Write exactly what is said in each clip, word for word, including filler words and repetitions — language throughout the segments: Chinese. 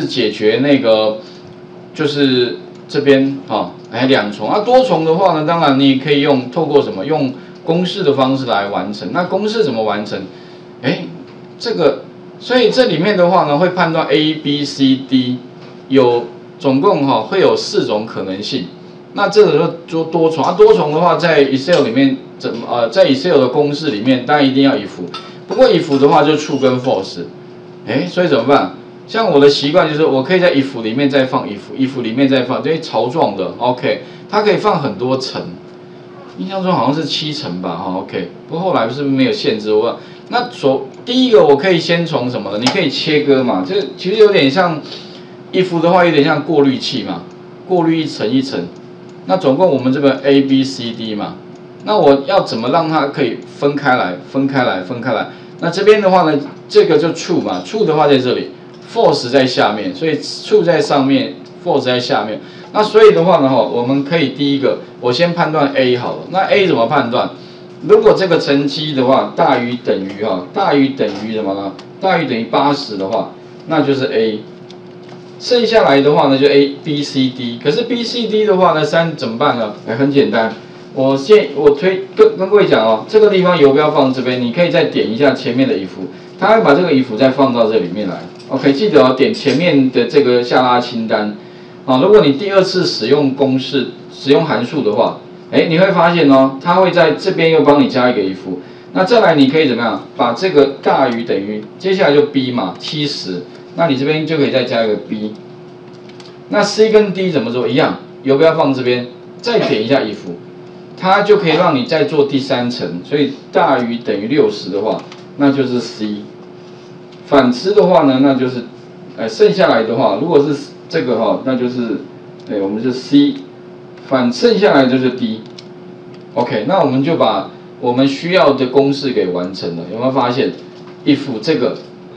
解决那个就是这边哈，哎两重啊，多重的话呢，当然你也可以用透过什么用公式的方式来完成。那公式怎么完成？哎，这个，所以这里面的话呢，会判断 A B C D 有总共哈会有四种可能性。那这个就做多重啊，多重的话在 Excel 里面怎么呃在 Excel 的公式里面，当然一定要 if， 不过 if 的话就 true 跟 false， 哎，所以怎么办？像我的习惯就是，我可以在 if 里面再放 if，if 里面再放，这些槽状的 ，OK， 它可以放很多层，印象中好像是七层吧，哈 ，OK， 不过后来是不是没有限制？我那所第一个我可以先从什么呢？你可以切割嘛，这其实有点像 if 的话，有点像过滤器嘛，过滤一层一层。那总共我们这个 A B C D 嘛，那我要怎么让它可以分开来、分开来、分开来？那这边的话呢，这个就 true 嘛 ，true 的话在这里。false 在下面，所以 true 在上面 ，false 在下面。那所以的话呢，哈，我们可以第一个，我先判断 A 好了。那 A 怎么判断？如果这个乘积的话大于等于哈，大于等于什么呢？大于等于八十的话，那就是 A。剩下来的话呢，就 A B C D。可是 B C D 的话呢，三怎么办呢？哎，很简单，我现我推跟跟各位讲哦，这个地方游标放这边，你可以再点一下前面的if，它会把这个if再放到这里面来。OK， 记得哦，点前面的这个下拉清单，啊，如果你第二次使用公式、使用函数的话，哎，你会发现哦，它会在这边又帮你加一个if。那再来，你可以怎么样？把这个大于等于，接下来就 B 嘛，七十，那你这边就可以再加一个 B。那 C 跟 D 怎么做？一样，游标放这边，再点一下if，它就可以让你再做第三层。所以大于等于六十的话，那就是 C。反之的话呢，那就是，呃，剩下来的话，如果是这个哈，那就是，哎，我们是 C， 反剩下来就是 D。OK， 那我们就把我们需要的公式给完成了。有没有发现 ？if 这个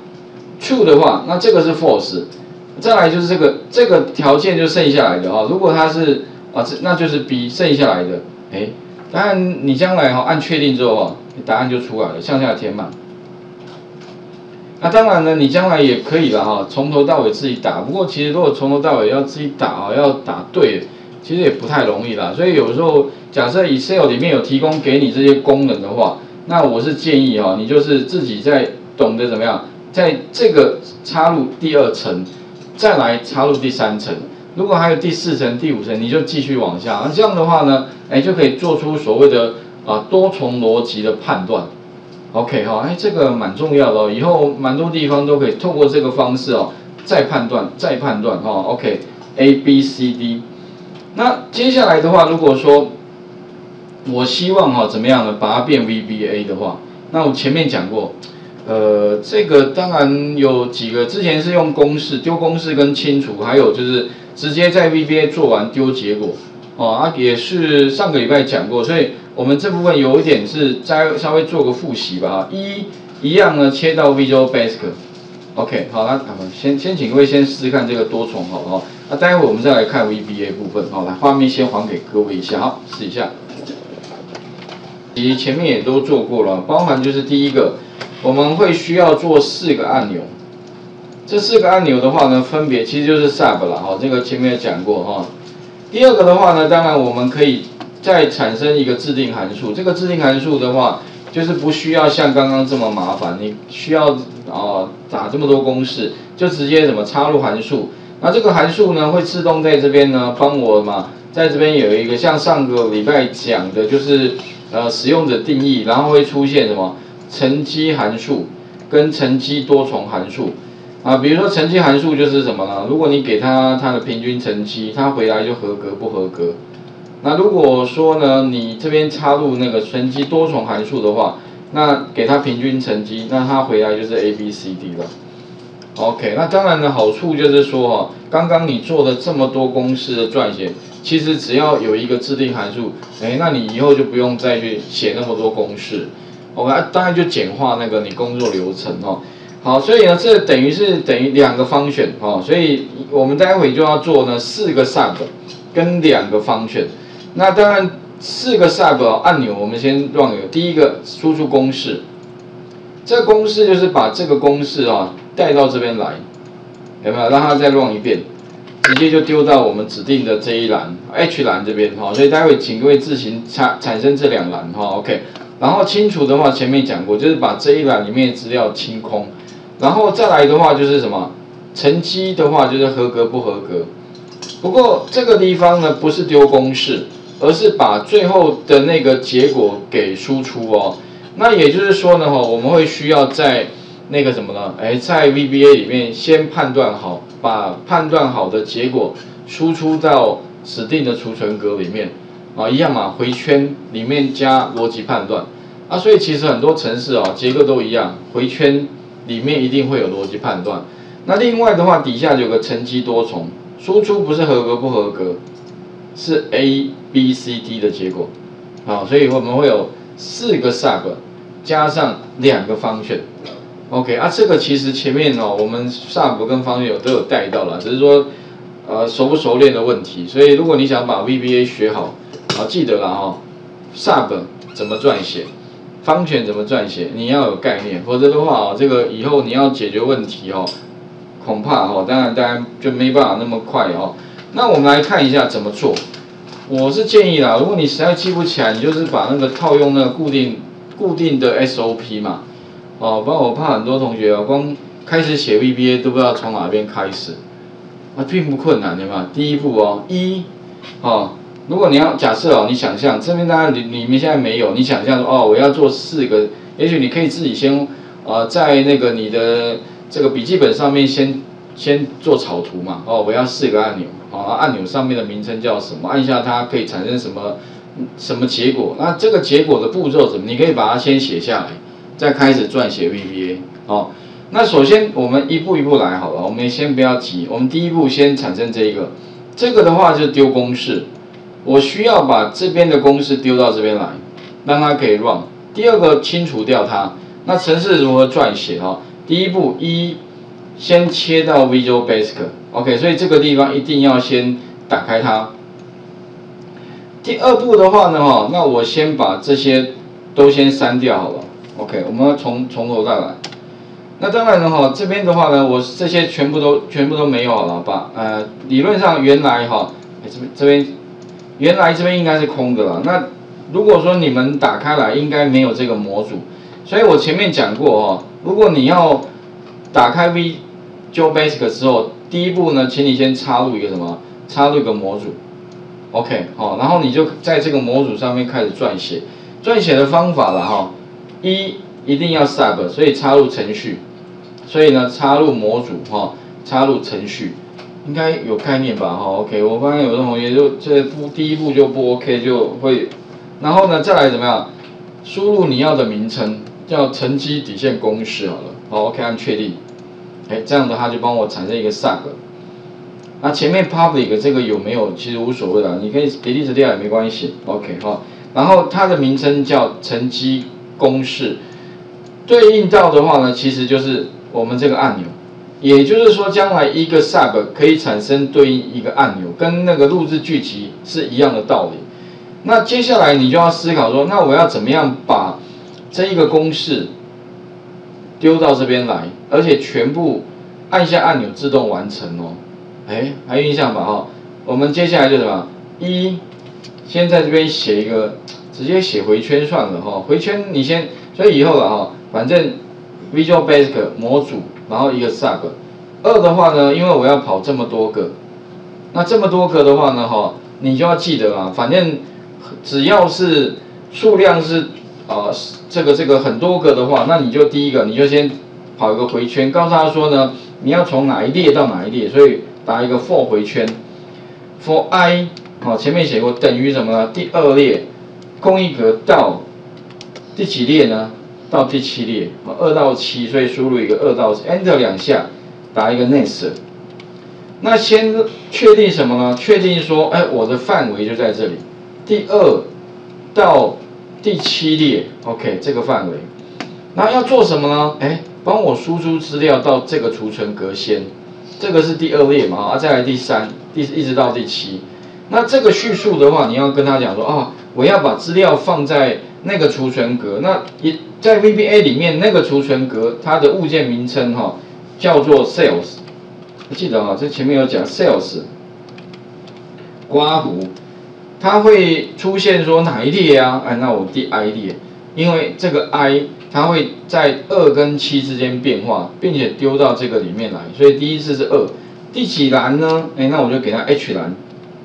true 的话，那这个是 false。再来就是这个这个条件就剩下来的啊，如果它是啊，这那就是 B 剩下来的。哎，当然你将来哈按确定之后啊，答案就出来了，向下填满。那当然呢，你将来也可以了哈，从头到尾自己打。不过其实如果从头到尾要自己打啊，要打对，其实也不太容易啦。所以有时候假设 Excel 里面有提供给你这些功能的话，那我是建议哈，你就是自己在懂得怎么样，在这个插入第二层，再来插入第三层。如果还有第四层、第五层，你就继续往下。那这样的话呢，哎，就可以做出所谓的啊多重逻辑的判断。OK 哈，哎，这个蛮重要的哦，以后蛮多地方都可以透过这个方式哦，再判断，再判断哈。OK，A B C D。那接下来的话，如果说我希望哈怎么样呢，把它变 V B A 的话，那我前面讲过，呃，这个当然有几个，之前是用公式丢公式跟清除，还有就是直接在 V B A 做完丢结果，哦啊，也是上个礼拜讲过，所以。我们这部分有一点是再稍微做个复习吧，一一样呢，切到 Visual Basic，OK， 好，那我们先先请各位先试试看这个多重好了哈，那待会我们再来看 V B A 部分，好，来画面先还给各位一下，好，试一下。其实前面也都做过了，包含就是第一个，我们会需要做四个按钮，这四个按钮的话呢，分别其实就是 Sub 了，哈，这个前面也讲过哈。第二个的话呢，当然我们可以。再产生一个制定函数，这个制定函数的话，就是不需要像刚刚这么麻烦，你需要啊、呃、打这么多公式，就直接怎么插入函数。那这个函数呢，会自动在这边呢帮我嘛，在这边有一个像上个礼拜讲的，就是呃使用者定义，然后会出现什么乘积函数跟乘积多重函数啊，比如说乘积函数就是什么呢？如果你给它它的平均乘积，它回来就合格不合格。那如果说呢，你这边插入那个乘积多重函数的话，那给它平均乘积，那它回来就是 A B C D 了。OK， 那当然的好处就是说哈，刚刚你做的这么多公式的撰写，其实只要有一个制定函数，哎，那你以后就不用再去写那么多公式。OK， 当然就简化那个你工作流程哦。好，所以呢，这等于是等于两个function哦，所以我们待会就要做呢四个 sub 跟两个function。那当然，四个 sub 按钮我们先 run 有第一个输出公式，这个公式就是把这个公式啊带到这边来， 有没有？让它再 run 一遍，直接就丢到我们指定的这一栏 H 栏这边哈。所以待会请各位自行产产生这两栏哈 ，OK。然后清除的话，前面讲过，就是把这一栏里面的资料清空。然后再来的话就是什么？成绩的话就是合格不合格。不过这个地方呢，不是丢公式，而是把最后的那个结果给输出哦。那也就是说呢，哈，我们会需要在那个什么呢？哎，在 V B A 里面先判断好，把判断好的结果输出到指定的储存格里面啊，一样嘛，回圈里面加逻辑判断啊。所以其实很多程式啊，结构都一样，回圈里面一定会有逻辑判断。那另外的话，底下有个乘积多重。输出不是合格不合格，是 A、B、C、D 的结果，好，所以我们会有四个 sub 加上两个function，OK 啊，这个其实前面哦，我们 sub 跟 function 都有带到了，只是说呃熟不熟练的问题，所以如果你想把 V B A 学好，啊记得啦哈 ，sub 怎么撰写 ，function 怎么撰写，你要有概念，否则的话啊，这个以后你要解决问题哦。恐怕哈，当然当然就没办法那么快哦。那我们来看一下怎么做。我是建议啦，如果你实在记不起来，你就是把那个套用那个固定固定的 S O P 嘛，哦，不然我怕很多同学啊，光开始写 V B A 都不知道从哪边开始，啊，并不困难的嘛。第一步哦，一，哦，如果你要假设哦，你想象这边当然你你们现在没有，你想象说哦，我要做四个，也许你可以自己先呃在那个你的这个笔记本上面先先做草图嘛，哦，我要四个按钮，哦，按钮上面的名称叫什么？按下它可以产生什么什么结果？那这个结果的步骤怎么？你可以把它先写下来，再开始撰写 V B A， 哦。那首先我们一步一步来好了，我们先不要急，我们第一步先产生这一个，这个的话就是丢公式，我需要把这边的公式丢到这边来，让它可以 run。第二个清除掉它，那程式如何撰写？哈。第一步一，先切到 Visual Basic，OK， 所以这个地方一定要先打开它。第二步的话呢，哈，那我先把这些都先删掉好了 ，OK， 我们要从从头再来。那当然了哈，这边的话呢，我这些全部都全部都没有好了吧？呃，理论上原来哈，这边这边原来这边应该是空的了。那如果说你们打开来，应该没有这个模组，所以我前面讲过哈。如果你要打开 Visual Basic 之后，第一步呢，请你先插入一个什么？插入一个模组 ，OK， 好，然后你就在这个模组上面开始撰写。撰写的方法了哈，一一定要 sub， 所以插入程序，所以呢插入模组哈，插入程序，应该有概念吧哈 ？OK， 我发现有的同学就这步第一步就不 OK， 就会，然后呢再来怎么样？输入你要的名称。叫乘积底线公式好了，好 ，OK， 按确定，哎，这样的话就帮我产生一个 sub。那前面 public 这个有没有其实无所谓的，你可以 delete 掉也没关系 ，OK 哈。然后它的名称叫乘积公式，对应到的话呢，其实就是我们这个按钮，也就是说将来一个 sub 可以产生对应一个按钮，跟那个录制剧集是一样的道理。那接下来你就要思考说，那我要怎么样把这一个公式丢到这边来，而且全部按下按钮自动完成哦。哎，还有印象吧？哈，我们接下来就什么？一，先在这边写一个，直接写回圈算了哈。回圈你先，所以以后了哈，反正 Visual Basic 模组，然后一个 sub。二的话呢，因为我要跑这么多个，那这么多个的话呢，哈，你就要记得啊，反正只要是数量是。呃，这个这个很多个的话，那你就第一个，你就先跑一个回圈，告诉他说呢，你要从哪一列到哪一列，所以打一个 for 回圈 ，for i， 好，前面写过等于什么呢？第二列空一格到第几列呢？到第七列，二到七，所以输入一个二到 enter 两下，打一个 next。那先确定什么呢？确定说，哎，我的范围就在这里，第二到第七列 ，OK， 这个范围，那要做什么呢？哎，帮我输出资料到这个储存格先，这个是第二列嘛，啊，再来第三，第一直到第七。那这个叙述的话，你要跟他讲说，啊，我要把资料放在那个储存格，那也在 V B A 里面那个储存格，它的物件名称哈、哦、叫做 sales， 记得啊，这前面有讲 sales 刮胡，它会出现说哪一列啊？哎，那我第 I 列，因为这个 I 它会在二跟七之间变化，并且丢到这个里面来，所以第一次是二。第几栏呢？哎，那我就给它 H 栏，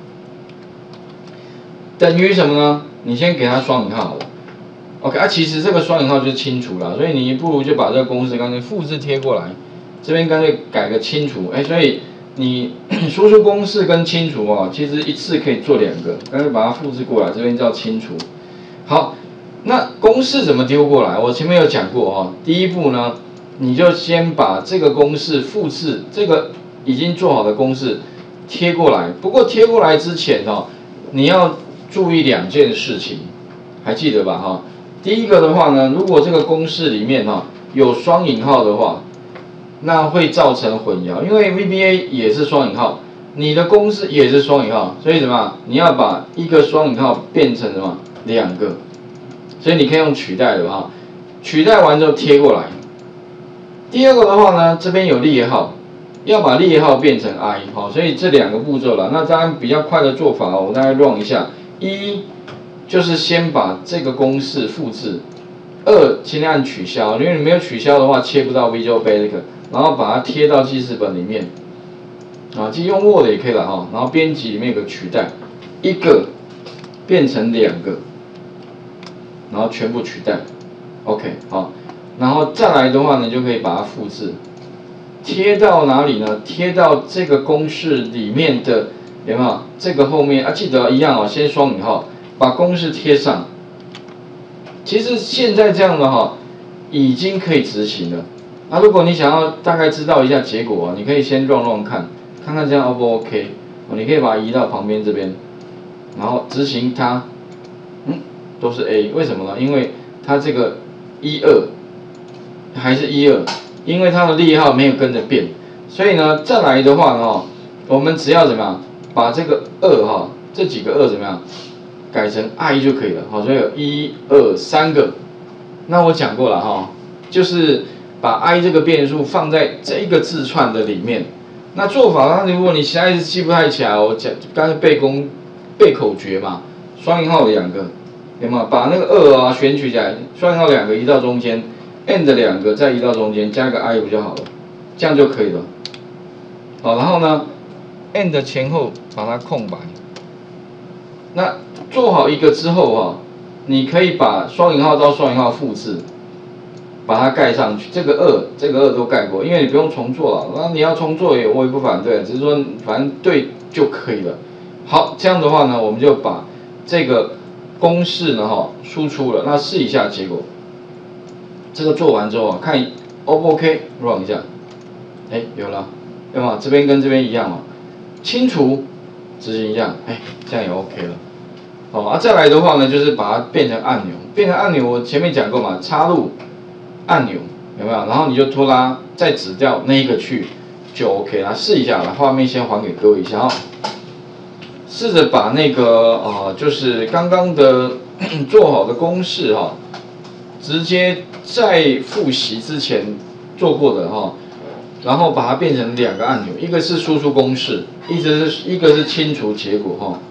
等于什么呢？你先给它双引号好了。OK 啊，其实这个双引号就是清除啦，所以你不如就把这个公式干脆复制贴过来，这边干脆改个清除，哎，所以你输出公式跟清除啊，其实一次可以做两个，干脆把它复制过来，这边叫清除。好，那公式怎么丢过来？我前面有讲过哈，第一步呢，你就先把这个公式复制，这个已经做好的公式贴过来。不过贴过来之前哦，你要注意两件事情，还记得吧哈？第一个的话呢，如果这个公式里面哈有双引号的话，那会造成混淆，因为 V B A 也是双引号，你的公式也是双引号，所以什么？你要把一个双引号变成什么？两个，所以你可以用取代的哈，取代完之后贴过来。第二个的话呢，这边有列号，要把列号变成 I 好，所以这两个步骤了。那当然比较快的做法，我大概 run 一下，一。就是先把这个公式复制，二尽量按取消，因为你没有取消的话切不到 Visual Basic， 然后把它贴到记事本里面，啊，其实用 Word 也可以了哈，然后编辑里面有个取代，一个变成两个，然后全部取代 ，OK 好，然后再来的话呢，就可以把它复制，贴到哪里呢？贴到这个公式里面的有没有？这个后面啊，记得一样哦，先双引号。把公式贴上，其实现在这样的哈，已经可以执行了。啊，如果你想要大概知道一下结果啊，你可以先 run run 看，看看这样 O 不 OK？ 哦，你可以把它移到旁边这边，然后执行它，嗯，都是 A， 为什么呢？因为它这个一二还是一二，因为它的列号没有跟着变，所以呢，再来的话呢，我们只要怎么样，把这个二哈，这几个二怎么样？改成 I 就可以了，好，所以有一二三个。那我讲过了哈，就是把 I 这个变数放在这一个字串的里面。那做法，那如果你实在是记不太起来，我讲刚才背公背口诀嘛，双引号两个，有没有？把那个二啊选取起来，双引号两个移到中间 ，and 两个再移到中间，加个 I 不就好了？这样就可以了。好，然后呢 ，and 前后把它空白。那做好一个之后啊，你可以把双引号到双引号复制，把它盖上去。这个二，这个二都盖过，因为你不用重做了。那你要重做也我也不反对，只是说反正对就可以了。好，这样的话呢，我们就把这个公式呢哈输出了。那试一下结果。这个做完之后啊，看 O 不 OK，run 一下。哎，有了，对吗？这边跟这边一样哦，清除。执行一下，哎，这样也 OK 了。好啊，再来的话呢，就是把它变成按钮，变成按钮，我前面讲过嘛，插入按钮有没有？然后你就拖拉，再指掉那一个去，就 OK 了。试一下，把画面先还给各位一下哦。试着把那个呃，就是刚刚的做好的公式哈、哦，直接在复习之前做过的哈、哦。然后把它变成两个按钮，一个是输出公式，一直是一个是清除结果哈。